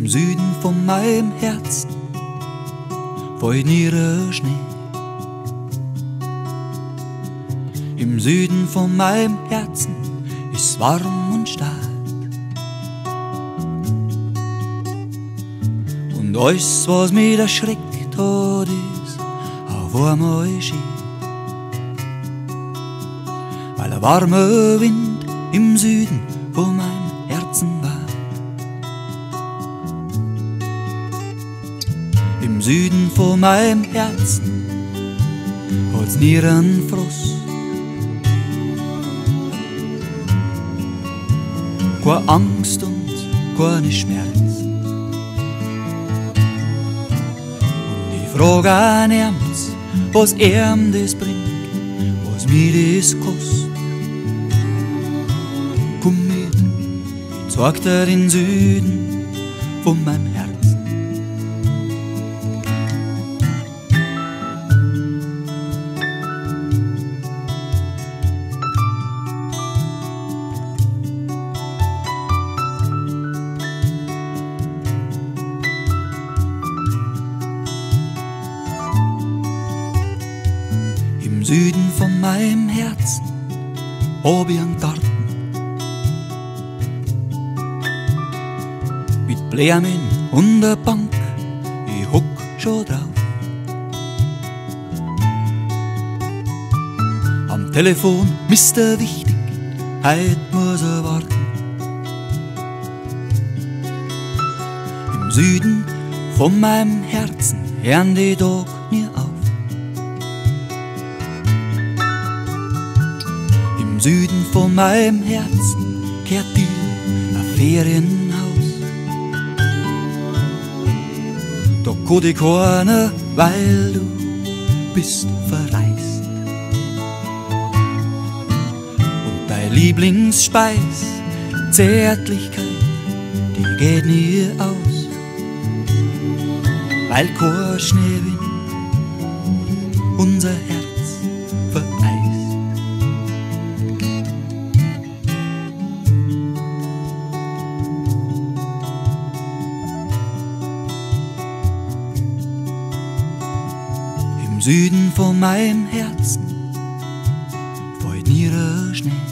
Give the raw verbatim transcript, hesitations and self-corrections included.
Im Süden von meinem Herzen fällt ihre Schnee. Im Süden von meinem Herzen ist warm und stark. Und alles, was mich erschreckt hat, ist auf einmal schön. Weil der warme Wind im Süden von meinem Herzen war. Im Süden von meinem Herzen hat's nieren Frost. Keine Angst und keine Schmerz. Und ich frag an ernst, was ihm das bringt, was mir das kostet. Komm mit, ich zeig dir den Süden von meinem Herzen. Im Süden von meinem Herzen hab ich einen Garten mit Blumen und der Bank, ich hock schon drauf. Am Telefon, Mister Wichtig, heut muss er warten. Im Süden von meinem Herzen hören die Tag nie auf. Im Süden von meinem Herzen kehrt dir ein Ferienhaus. Da kann dich keiner, weil du bist verreist. Und dein Lieblingsspeis, Zärtlichkeit, die geht nie aus. Weil kein Schneewind unser Herz vereist. Im Süden von meinem Herzen fällt nie Schnee.